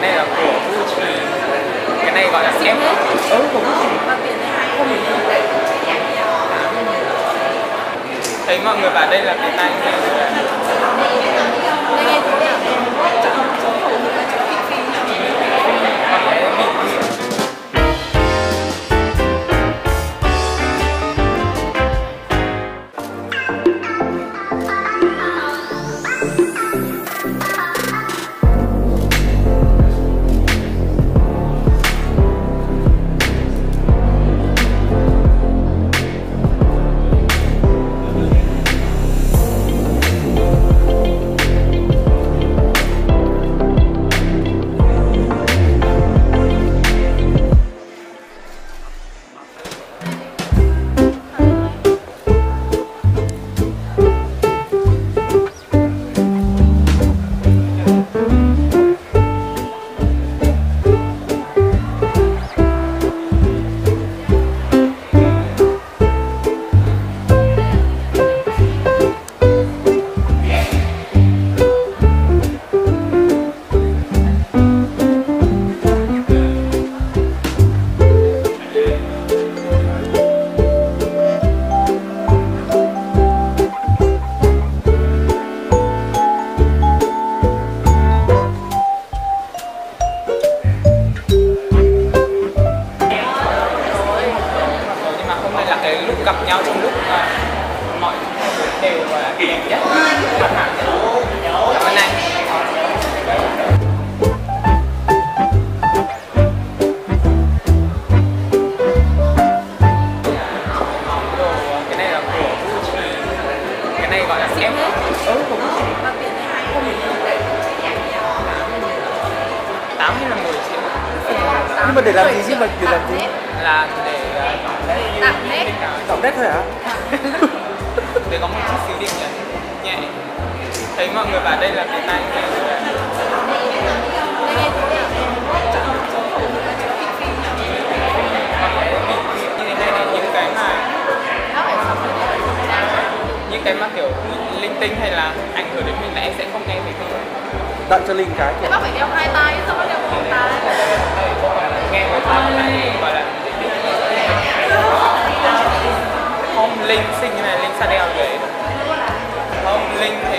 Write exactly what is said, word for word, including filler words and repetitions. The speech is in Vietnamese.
này là của Gucci, cái này gọi là ép. Ừ, của Gucci. Thấy mọi người bảo đây là cái tai nghe. Gặp nhau trong lúc uh, mọi thứ đều uh, đẹp nhất, hoàn hảo nhất. Cảm ơn anh. Cái này là của Gucci, cái này gọi là ép. Ừ, của Gucci. Tám hay là mười triệu. Nhưng mà để làm gì chứ mà để làm gì? Là để tạm nét. Tạm nét thôi hả? Để có một chút xíu điểm nhấn nhẹ. Thấy mọi người bảo đây là cái tai nghe. Như thế này là những cái mà những cái mà kiểu linh tinh hay là ảnh hưởng đến mình là em sẽ không nghe thấy thôi. Tặng cho Linh cái kìa. Bác phải đeo hai tay, sao bác đeo một tay? Nghe một tai lại gọi là hôm Linh sinh như này, Linh sa đeo vậy. Hôm Linh